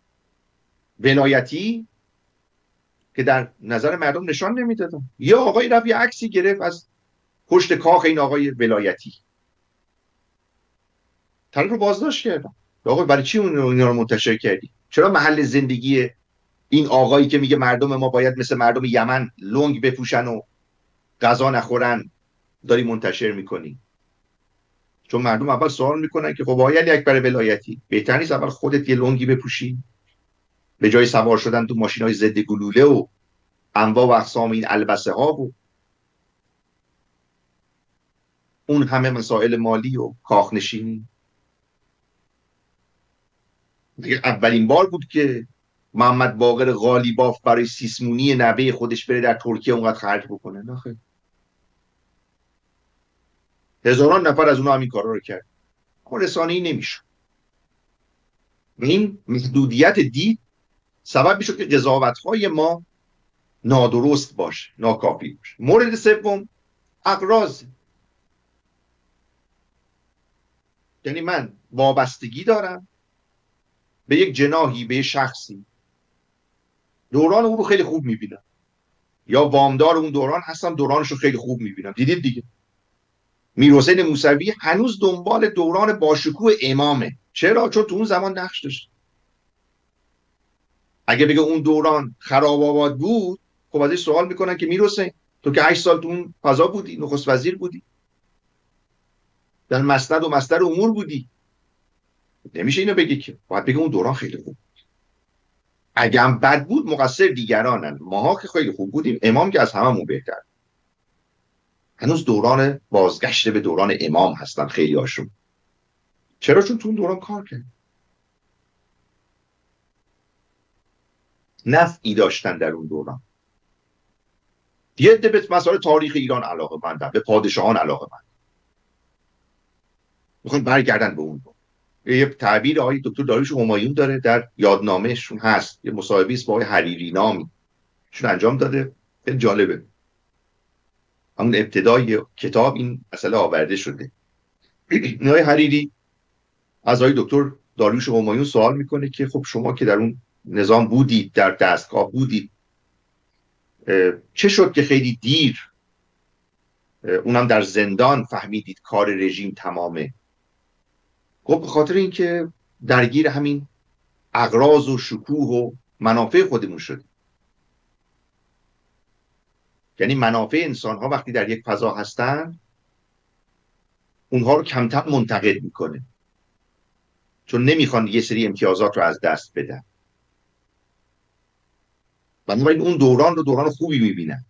ولایتی که در نظر مردم نشان نمیدادن. یا آقای رفت یه عکسی گرفت از پشت کاخ این آقای ولایتی، طرف رو بازداشت کردن. آقا برای چی اون اینا رو منتشر کردی؟ چرا محل زندگی این آقایی که میگه مردم ما باید مثل مردم یمن لنگ بپوشن و غذا نخورن داری منتشر میکنی؟ چون مردم اول سوال میکنن که خب آقای علی اکبر ولایتی، بهتر نیست اول خودت یه لنگی بپوشی به جای سوار شدن تو ماشینای ضد گلوله و انواع و اقسام این البسه ها و اون همه مسائل مالی و کاخنشینی؟ اولین بار بود که محمد باقر قالیباف برای سیسمونی نوه خودش بره در ترکیه اونقدر خرج بکنه. نه خیلی. هزاران نفر از اونها همین کارا رو کرد. اما رسانه‌ای نمیشه. این محدودیت دید سبب میشد که قضاوت‌های ما نادرست باشه، ناکافی باشه. مورد سوم اغراض. یعنی من وابستگی دارم به یک جناحی، به یک شخصی، دوران اون رو خیلی خوب میبینم، یا وامدار اون دوران هستم، دورانش رو خیلی خوب میبینم. دیدید دیگه میرحسین موسوی هنوز دنبال دوران باشکوه امامه. چرا؟ چون تو اون زمان نقش داشت. اگه بگه اون دوران خراب آباد بود، خب ازش سوال میکنن که میرحسین تو که هشت سال تو اون فضا بودی، نخست وزیر بودی، در مسند و مصدر امور بودی، نمیشه اینو بگی که. باید بگه اون دوران خیلی خوب. اگه هم بد بود مقصر دیگرانن، ماها که خیلی خوب بودیم، امام که از هممون بهتر. هنوز دوران بازگشت به دوران امام هستن خیلی هاشون. چرا؟ چون تو اون دوران کار کرد، نفعی داشتن در اون دوران. یه عده به مسائل تاریخ ایران علاقه مندن، به پادشاهان علاقه مندن، میخوان برگردن به اون دوران. یه تعبیر آقای دکتر داریوش همایون داره، در یادنامهشون هست، یه مصاحبه است با آقای حریری نامی شون انجام داده، خیلی جالبه. همون ابتدای کتاب این مسئله آورده شده. آقای حریری از آقای دکتر داریوش همایون سوال میکنه که خب شما که در اون نظام بودید، در دستگاه بودید، چه شد که خیلی دیر، اونم در زندان، فهمیدید کار رژیم تمامه؟ خب به خاطر اینکه درگیر همین اغراض و شکوه و منافع خودمون شد. یعنی منافع انسان ها وقتی در یک فضا هستن اونها رو کمتر منتقد میکنه، چون نمیخوان یه سری امتیازات رو از دست بدن. بنابراین اون دوران رو دوران خوبی میبینن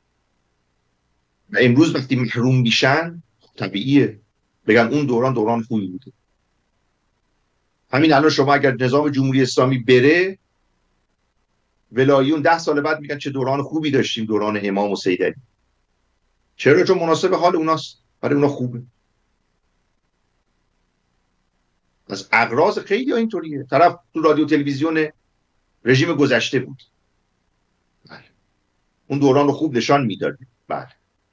و امروز وقتی محروم میشن طبیعیه بگن اون دوران دوران خوبی بوده. همین الان شما اگر نظام جمهوری اسلامی بره، ولاییون ده سال بعد میگن چه دوران خوبی داشتیم، دوران امام و سید علی. چرا؟ چون مناسب حال اوناست، برای اونا خوبه. از اغراض خیلی ها اینطوریه. طرف تو رادیو تلویزیون رژیم گذشته بود، بله، اون دوران رو خوب نشان میداد. بله،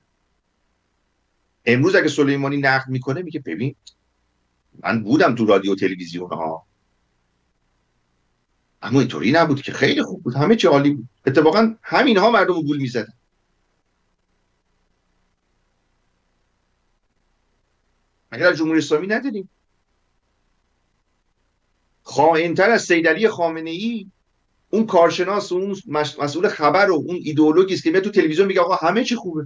امروز اگه سلیمانی نقد میکنه میگه ببین من بودم تو رادیو تلویزیون ها، اما اینطوری نبود که خیلی خوب بود، همه چی عالی بود. اتفاقا همینها مردم رو گول میزدن. اگر از جمهوری اسلامی نداریم خائن‌تر از سیدعلی خامنه‌ای اون کارشناس و اون مسئول خبر و اون ایدئولوژی است که میاد تو تلویزیون میگه آقا همه چی خوبه.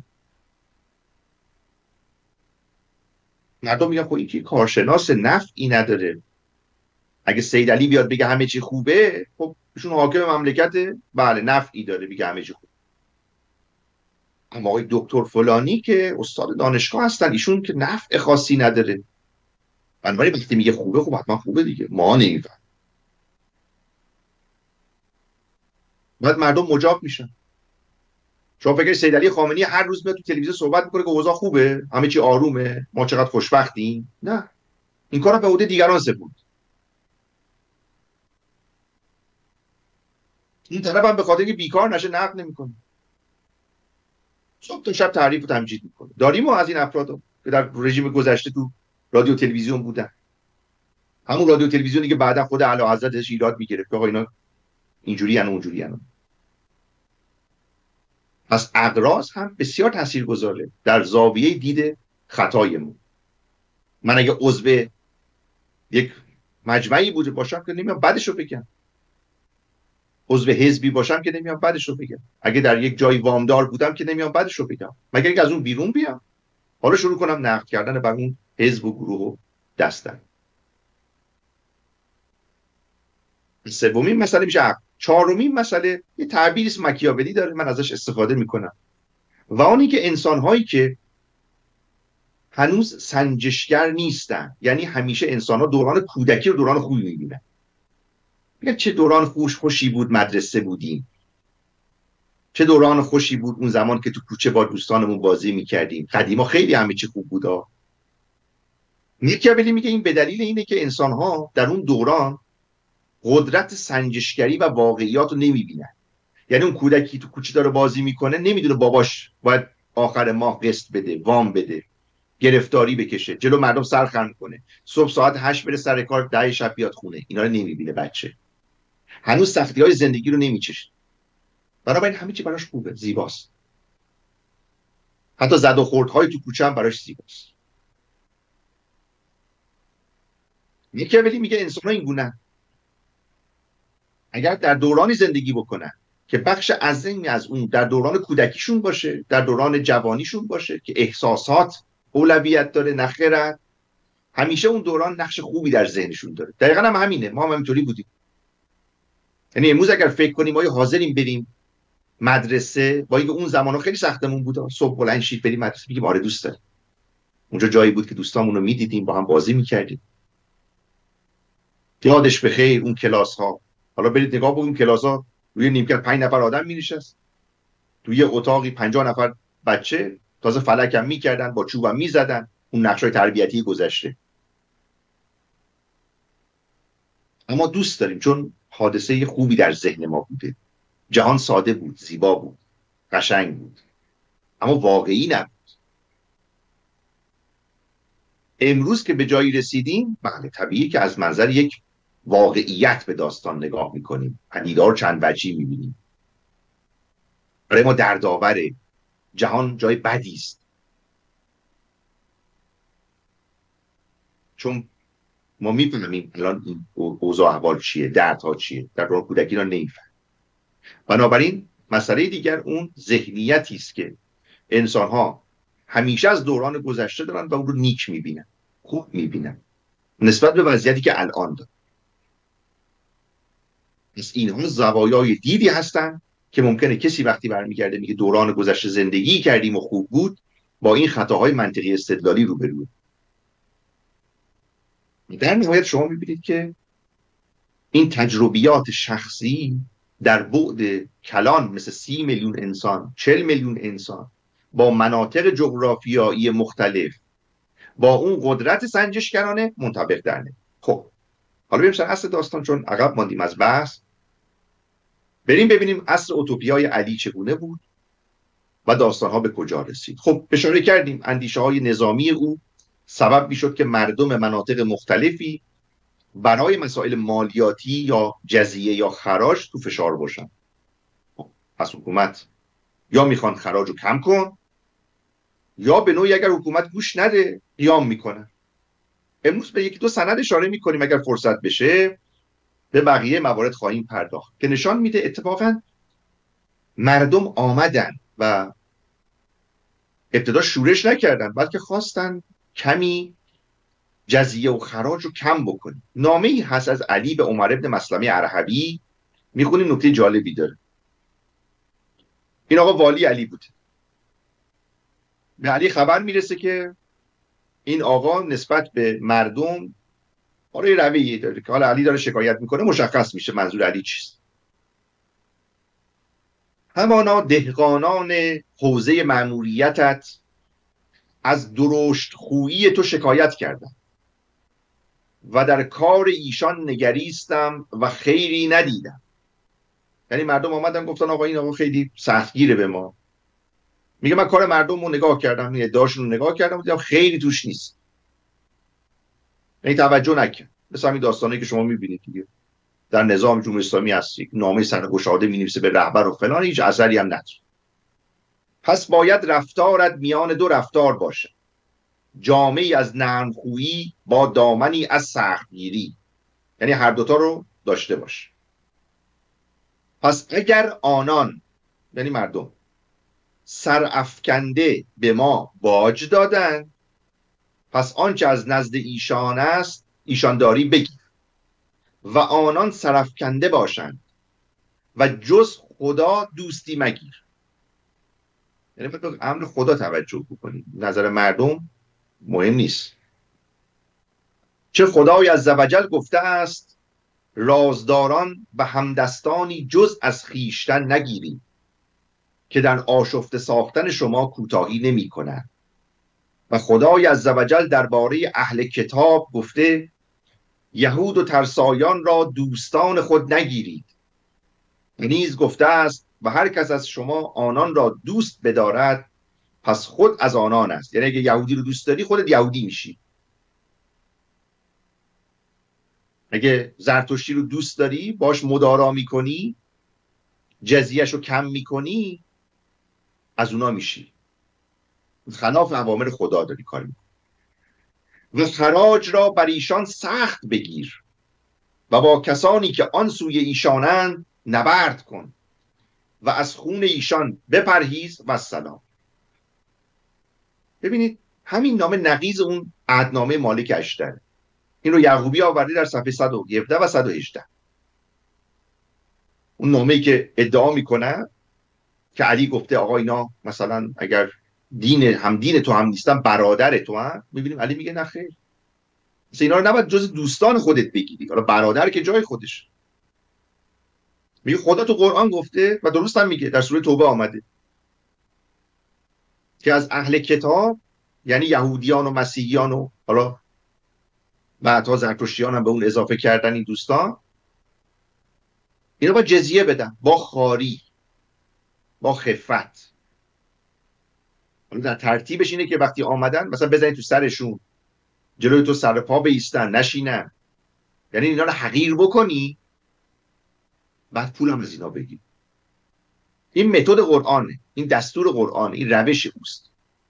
مردم میگن خب این که کارشناس نفعی نداره، اگه سیدعلی بیاد بگه همه چی خوبه، خب ایشون حاکم مملکته، بله نفعی داره بگه همه چی خوبه. اما آقای دکتر فلانی که استاد دانشگاه هستن، ایشون که نفع خاصی نداره، بنابراین وقتی میگه خوبه خب حتما خوبه دیگه، ما نمیفهم. بعد مردم مجاب میشن. شما فکر سیدعلی خامنه‌ای هر روز میاد تو تلویزیون صحبت میکنه که اوضاع خوبه، همه چی آرومه، ما چقدر خوشبختیم؟ نه، این کارو به عهده دیگران سپرد. این طرف هم به خاطر اینکه بیکار نشه نقد نمیکنه، صبح تا شب تعریف و تمجید میکنه. داریم ما از این افراد که در رژیم گذشته تو رادیو تلویزیون بودن، همون رادیو تلویزیونی که بعدا خود اعلیحضرتش ایراد میگرفت که آقا اینا اینجوری ان اونجوری ان. پس اغراض هم بسیار تاثیرگذاره در زاویه دید خطایمون. من اگه عضو یک مجمعی بوده باشم که نمیام بعدش رو بگم، عضو حزبی باشم که نمیام بعدش رو بگم، اگه در یک جای وامدار بودم که نمیام بعدش رو بگم، مگر اینکه از اون بیرون بیام حالا شروع کنم نقد کردن بر اون حزب و گروه و دستن. سومین مسئله میشه عقل. چهارمین مسئله یه تعبیری است مکیاولی داره، من ازش استفاده میکنم، و اونی که انسان‌هایی که هنوز سنجشگر نیستن، یعنی همیشه انسان‌ها دوران کودکی رو دوران خوبی میبینن. میگن چه دوران خوش خوشی بود مدرسه بودیم، چه دوران خوشی بود اون زمان که تو کوچه با دوستانمون بازی میکردیم، قدیما خیلی همه چی خوب بودا. مکیاولی میگه این به دلیل اینه که انسان‌ها در اون دوران قدرت سنجشگری و واقعیات رو نمیبینن. یعنی اون کودکی تو کوچه داره بازی میکنه نمیدونه باباش باید آخر ماه قسط بده، وام بده، گرفتاری بکشه، جلو مردم سرخم کنه، صبح ساعت هشت بره سر کار، ده شب بیاد خونه. اینا رو نمیبینه بچه، هنوز سختی های زندگی رو نمیچشه، بنابراین همه چی براش خوبه، زیباست. حتی زد و خوردهای تو کوچه هم براش زیباست. میکاولی میگه انسان‌ها این گونه اگر در دورانی زندگی بکنن که بخش عظیمی از اون در دوران کودکیشون باشه، در دوران جوانیشون باشه که احساسات اولویت داره نه خرد، همیشه اون دوران نقش خوبی در ذهنشون داره. دقیقاً هم همینه، ما هم همینطوری بودیم. یعنی امروز اگر فکر کنیم ما حاضریم بریم مدرسه، با اینکه اون زمانا خیلی سختمون بود، صبح بلند شید بریم مدرسه، میگیم آره دوست داریم. اونجا جایی بود که دوستامون رو میدیدیم، با هم بازی میکردیم. یادش بخیر اون کلاس ها. حالا برید نگاه بکنید کلاس ها، روی نیمکت پنج نفر آدم مینشست، توی یه اتاقی پنجاه نفر بچه، تازه فلک هم میکردن، با چوب هم میزدن، اون نقشای تربیتی گذشته. اما دوست داریم چون حادثه خوبی در ذهن ما بوده. جهان ساده بود، زیبا بود، قشنگ بود، اما واقعی نبود. امروز که به جایی رسیدیم، بله طبیعی که از منظر یک واقعیت به داستان نگاه میکنیم، پدیدار چند وجهی میبینیم. برای ما دردآوره، جهان جای بدی است، چون ما میفهمیم الان این اوضاع احوال چیه، دردها چیه، در دوران کودکی را نمیفهم. بنابراین مسئله دیگر اون ذهنیتی است که انسان‌ها همیشه از دوران گذشته دارن و اون رو نیک میبینن، خوب میبینن نسبت به وضعیتی که الان داره. پس اینها زوایای دیدی هستن که ممکنه کسی وقتی برمیگرده میگه دوران گذشته زندگی کردیم و خوب بود، با این خطاهای منطقی استدلالی روبروه. در نهایت شما میبینید که این تجربیات شخصی در بعد کلان مثل سی میلیون انسان، چل میلیون انسان، با مناطق جغرافیایی مختلف، با اون قدرت سنجشگرانه منطبق در نمیاد. خب حالا بریم سر اصل داستان، چون عقب ماندیم از بحث. بریم ببینیم اصل اوتوپیای علی چگونه بود و داستانها به کجا رسید. خب اشاره کردیم اندیشه های نظامی او سبب میشد که مردم مناطق مختلفی برای مسائل مالیاتی یا جزیه یا خراج تو فشار باشن. پس حکومت یا میخوان خراج رو کم کن، یا به نوعی اگر حکومت گوش نده قیام میکنن. امروز به یکی دو سند اشاره میکنیم، اگر فرصت بشه به بقیه موارد خواهیم پرداخت که نشان میده اتفاقا مردم آمدن و ابتدا شورش نکردن، بلکه خواستن کمی جزیه و خراج رو کم بکنیم. نامه ای هست از علی به عمر ابن مسلمه ارحبی، میخونیم، نکته جالبی داره. این آقا والی علی بود. به علی خبر میرسه که این آقا نسبت به مردم آره رویه‌ای داره که حالا علی داره شکایت میکنه، مشخص میشه منظور علی چیست. همانا دهقانان حوزه مأموریتت از درشت خویی تو شکایت کردن و در کار ایشان نگریستم و خیری ندیدم. یعنی مردم آمدن گفتن آقا این آقا خیلی سختگیره به ما. میگه من کار مردم رو نگاه کردم، این ادعاشون رو نگاه کردم، دیدم خیلی توش نیست، یعنی توجه نکرد. مثل همین داستانی که شما میبینید دیگه، در نظام جمهوری اسلامی هست، یک نامه سرگشاده مینویسه به رهبر و فلان، هیچ اثری هم نداره. پس باید رفتارت میان دو رفتار باشه، جامعی از نرمخویی با دامنی از سختگیری، یعنی هر دوتا رو داشته باش. پس اگر آنان، یعنی مردم، سرافکنده به ما باج دادن، پس آنچه از نزد ایشان است ایشان داری بگیر و آنان سرافکنده باشند و جز خدا دوستی مگیر. یعنی به امر خدا توجه بکنید، نظر مردم مهم نیست. چه خدای عزوجل گفته است رازداران و همدستانی جز از خیشتن نگیرید که در آشفته ساختن شما کوتاهی نمی کنند. و خدای عزوجل درباره اهل کتاب گفته یهود و ترسایان را دوستان خود نگیرید. نیز گفته است و هر کس از شما آنان را دوست بدارد پس خود از آنان است. یعنی اگه یهودی رو دوست داری خودت یهودی میشی. اگه زرتشتی رو دوست داری باش مدارا میکنی، جزیهش رو کم میکنی، از اونا میشی. خلاف اوامر خدا داری کار میکنی. و خراج را بر ایشان سخت بگیر و با کسانی که آن سوی ایشانند نبرد کن و از خون ایشان بپرهیز و سلام. ببینید همین نامه نقیض اون عهدنامه مالک اشتر، این رو یعقوبی آورده در صفحه صد و هفده و صد و هجده. اون نامه‌ای که ادعا میکنه که علی گفته آقا اینا مثلا اگر دین هم دین تو هم نیستن برادر تو هم، میبینیم علی میگه نه خیر، مثلا اینا رو نباید جز دوستان خودت بگیری. حالا برادر که جای خودش، میگه خدا تو قرآن گفته و درست هم میگه، در سوره توبه آمده که از اهل کتاب یعنی یهودیان و مسیحیان و حالا بعدها زرتشتیان هم به اون اضافه کردن این دوستان، اینا با جزیه بدن، با خاری، با خفت. حالا در ترتیبش اینه که وقتی آمدن مثلا بزنید تو سرشون، جلوی تو سر پا بیستن، نشینن، یعنی اینا رو حقیر بکنی بعد پول هم از اینا بگیر. این متد قرآنه، این دستور قرآنه، این روش اوست.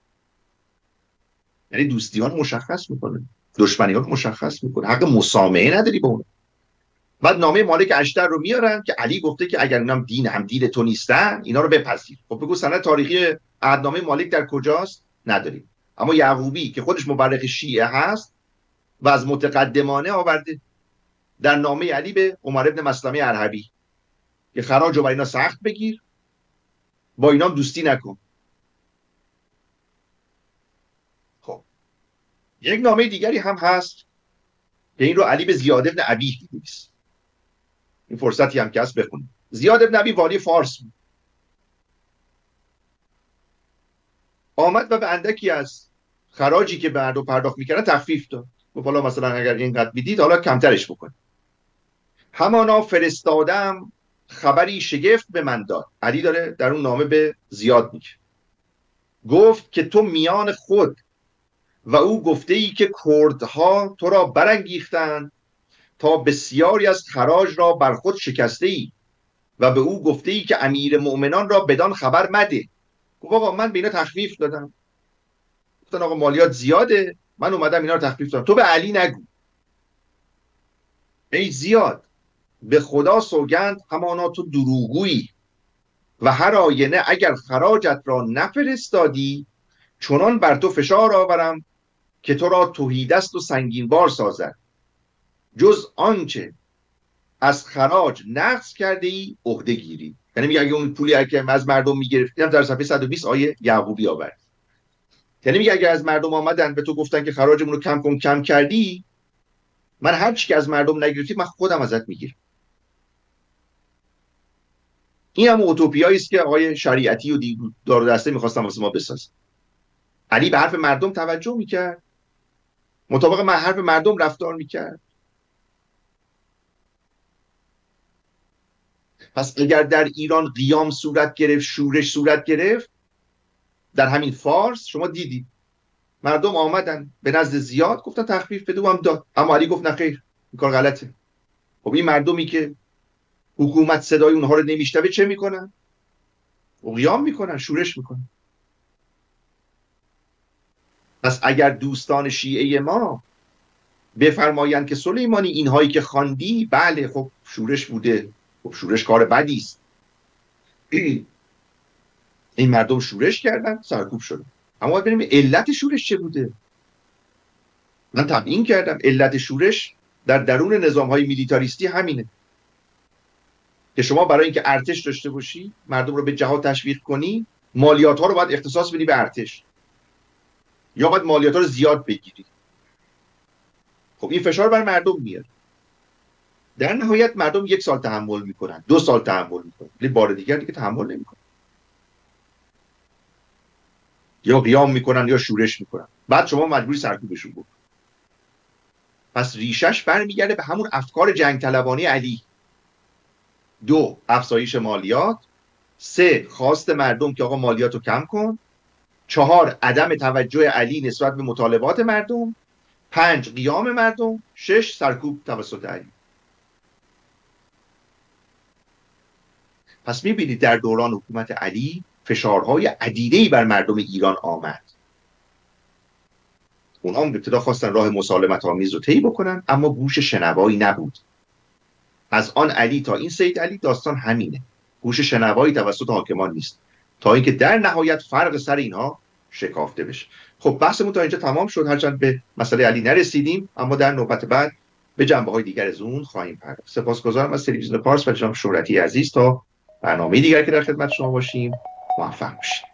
یعنی دوستیان مشخص میکنه، دشمنیان مشخص میکنه، حق مسامحه نداری با اون. بعد نامه مالک اشتر رو میارن که علی گفته که اگر اینام دین هم دین تو نیستن اینا رو بپذیر. خب بگو سند تاریخی عهدنامه مالک در کجاست؟ نداریم. اما یعقوبی که خودش مورخ شیعه هست و از متقدمانه آورده در نامه علی به عمر ابن مسلمه ارحبی که خراج رو بر اینا سخت بگیر، با اینا دوستی نکن. خب یک نامه دیگری هم هست که این رو علی به زیاد ابن ابیه می‌نویسه. این فرصتی هم که هست بخونیم. زیاد ابن ابی والی فارس بود. آمد و به اندکی از خراجی که به مردم پرداخت میکردن تخفیف داد. گفت حالا مثلا اگر اینقدر میدید حالا کمترش بکن. همانا فرستادم خبری شگفت به من داد. علی داره در اون نامه به زیاد میگه. گفت که تو میان خود و او گفته ای که کردها تو را برانگیختند تا بسیاری از خراج را بر خود شکسته ای و به او گفته ای که امیر مؤمنان را بدان خبر مده. گفت آقا من به اینا تخفیف دادم، گفتن آقا مالیات زیاده، من اومدم اینا رو تخفیف دادم، تو به علی نگو. ای زیاد، به خدا سوگند همانا تو دروغگویی و هر آینه اگر خراجت را نفرستادی چنان بر تو فشار آورم که تو را تهیدست و سنگین بار سازد، جز آنچه از خراج نقص کرده ای عهده گیری. یعنی میگه اگه اون پولی که از مردم میگرفتیم در صفحه صد و بیست آیه یعقوبی آورد، یعنی میگه اگه از مردم آمدن به تو گفتن که خراجمون رو کم کن کم کردی، من هر چی که از مردم نگرفتی من خودم ازت میگیرم. این هم اوتوپیایی است که آقای شریعتی و دار و دسته می‌خواستن واسه ما بسازن. علی به حرف مردم توجه میکرد، مطابق من حرف مردم رفتار میکرد. پس اگر در ایران قیام صورت گرفت، شورش صورت گرفت، در همین فارس شما دیدید مردم آمدن به نزد زیاد گفتن تخفیف بده و هم داد، اما علی گفت نه خیر، این کار غلطه. خب این مردمی که حکومت صدای اونها رو نمیشنوه چه میکنن؟ قیام میکنن، شورش میکنن. پس اگر دوستان شیعه ما بفرمایند که سلیمانی اینهایی که خواندی بله خب شورش بوده، خب شورش کار بدی است، این مردم شورش کردن سرکوب شدن، اما ببینیم علت شورش چه بوده. من تبیین کردم علت شورش در درون نظام‌های میلیتاریستی همینه که شما برای اینکه ارتش داشته باشی، مردم رو به جهاد تشویق کنی، مالیات ها رو باید اختصاص بدی به ارتش یا باید مالیات ها رو زیاد بگیری. خب این فشار بر مردم میاد، در نهایت مردم یک سال تحمل میکنن، دو سال تحمل میکنن، ولی بار دیگر دیگه تحمل نمیکنن، یا قیام میکنن یا شورش میکنن، بعد شما مجبوری سرکوبشون بکنی. پس ریشش برمیگرده به همون افکار جنگ طلبانه علی. دو، افزایش مالیات. سه، خواست مردم که آقا مالیات رو کم کن. چهار، عدم توجه علی نسبت به مطالبات مردم. پنج، قیام مردم. شش، سرکوب توسط علی. پس میبینید در دوران حکومت علی فشارهای عدیده‌ای بر مردم ایران آمد. اونا هم ابتدا خواستن راه مسالمت آمیز رو طی بکنن، اما گوش شنوایی نبود. از آن علی تا این سید علی داستان همینه، گوش شنوایی توسط حاکمان نیست، تا اینکه در نهایت فرق سر اینها شکافته بشه. خب بحثمون تا اینجا تمام شد، هرچند به مسئله علی نرسیدیم، اما در نوبت بعد به جنبه‌های دیگر از اون خواهیم پرداخت. سپاسگزارم از تلویزیون پارس و جناب شهرتی عزیز. تا برنامه دیگر که در خدمت شما باشیم، موفق باشید.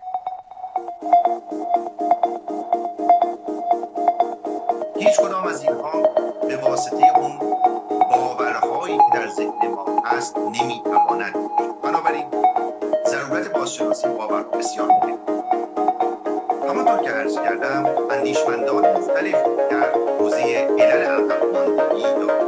هیچ کدام از اینها به واسطه اون باورهایی که در ذهن ما هست نمیتواند. بنابراین ضرورت بازشناسی باور بسیار مهمه. همانطور که عرض کردم اندیشمندان مختلف در حوزه علل عقب ماندگی